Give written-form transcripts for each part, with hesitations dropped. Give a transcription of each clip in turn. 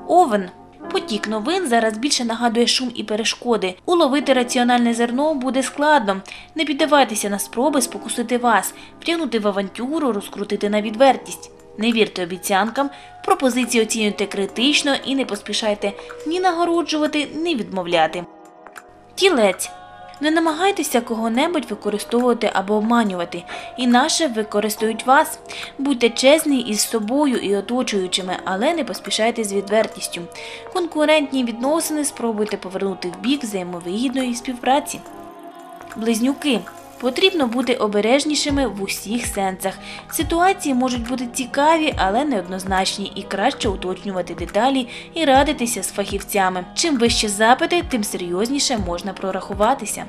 Овен. Потік новин зараз більше нагадує шум і перешкоди. Уловити раціональне зерно буде складно. Не піддавайтеся на спроби спокусити вас, втягнути в авантюру, розкрутити на відвертість. Не вірте обіцянкам, пропозиції оцінюйте критично і не поспішайте ні нагороджувати, ні відмовляти. Тілець. Не намагайтеся кого-небудь використовувати або обманювати, інакше використають вас. Будьте чесні із собою і оточуючими, але не поспішайте з відвертістю. Конкурентні відносини спробуйте повернути в бік взаємовигідної співпраці. Близнюки. Потрібно бути обережнішими в усіх сенсах. Ситуації можуть бути цікаві, але неоднозначні, і краще уточнювати деталі і радитися з фахівцями. Чим вище запити, тим серйозніше можна прорахуватися.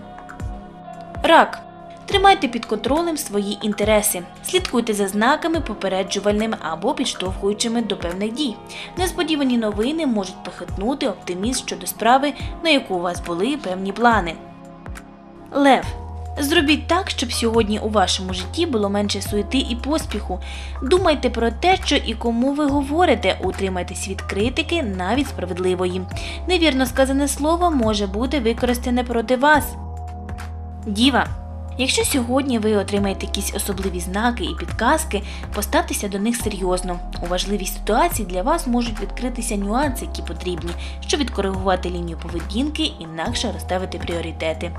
Рак. Тримайте під контролем свої інтереси. Слідкуйте за знаками попереджувальними або підштовхуючими до певних дій. Несподівані новини можуть похитнути оптимізм щодо справи, на яку у вас були певні плани. Лев. Зробіть так, щоб сьогодні у вашому житті було менше суєти і поспіху. Думайте про те, що і кому ви говорите, утримайтесь від критики, навіть справедливої. Невірно сказане слово може бути використане проти вас. Діва. Якщо сьогодні ви отримаєте якісь особливі знаки і підказки, поставтеся до них серйозно. У важливій ситуації для вас можуть відкритися нюанси, які потрібні, щоб відкоригувати лінію поведінки, інакше розставити пріоритети.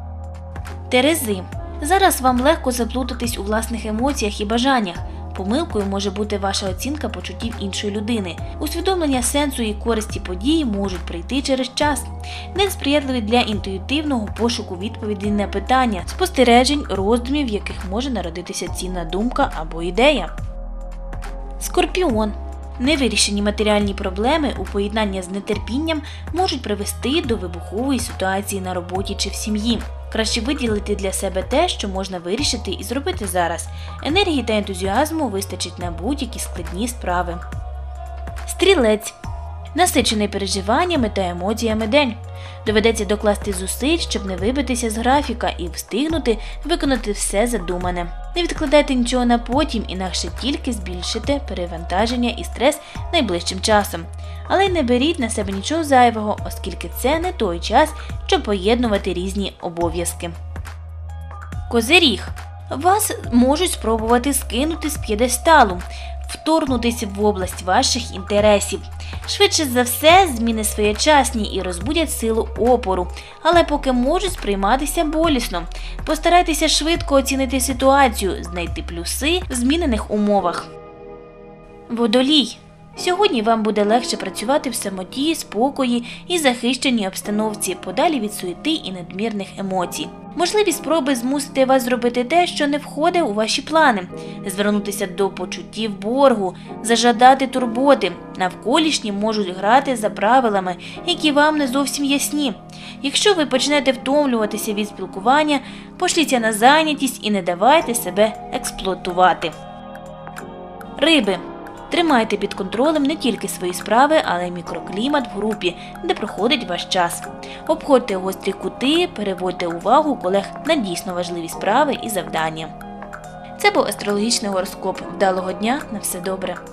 Терези. Зараз вам легко заплутатись у власних емоціях і бажаннях. Помилкою може бути ваша оцінка почуттів іншої людини. Усвідомлення сенсу і користі події можуть прийти через час. День сприятливий для інтуїтивного пошуку відповідей на питання, спостережень, роздумів, в яких може народитися цінна думка або ідея. Скорпіон. Невирішені матеріальні проблеми у поєднанні з нетерпінням можуть привести до вибухової ситуації на роботі чи в сім'ї. Краще виділити для себе те, що можна вирішити і зробити зараз. Енергії та ентузіазму вистачить на будь-які складні справи. Стрілець. Насичений переживаннями та емоціями день. Доведеться докласти зусиль, щоб не вибитися з графіка і встигнути виконати все задумане. Не відкладайте нічого на потім, інакше тільки збільшите перевантаження і стрес найближчим часом. Але й не беріть на себе нічого зайвого, оскільки це не той час, щоб поєднувати різні обов'язки. Козиріг. Вас можуть спробувати скинути з п'єдесталу, вторгнутися в область ваших інтересів. Швидше за все, зміни своєчасні і розбудять силу опору, але поки можуть сприйматися болісно. Постарайтеся швидко оцінити ситуацію, знайти плюси в змінених умовах. Водолій. Сьогодні вам буде легше працювати в самоті, спокої і захищеній обстановці, подалі від суєти і надмірних емоцій. Можливі спроби змусити вас зробити те, що не входить у ваші плани, звернутися до почуттів боргу, зажадати турботи. Навколишні можуть грати за правилами, які вам не зовсім ясні. Якщо ви почнете втомлюватися від спілкування, пошліться на зайнятість і не давайте себе експлуатувати. Риби. Тримайте під контролем не тільки свої справи, але й мікроклімат в групі, де проходить ваш час. Обходьте гострі кути, переводьте увагу колег на дійсно важливі справи і завдання. Це був астрологічний гороскоп. Вдалого дня, на все добре!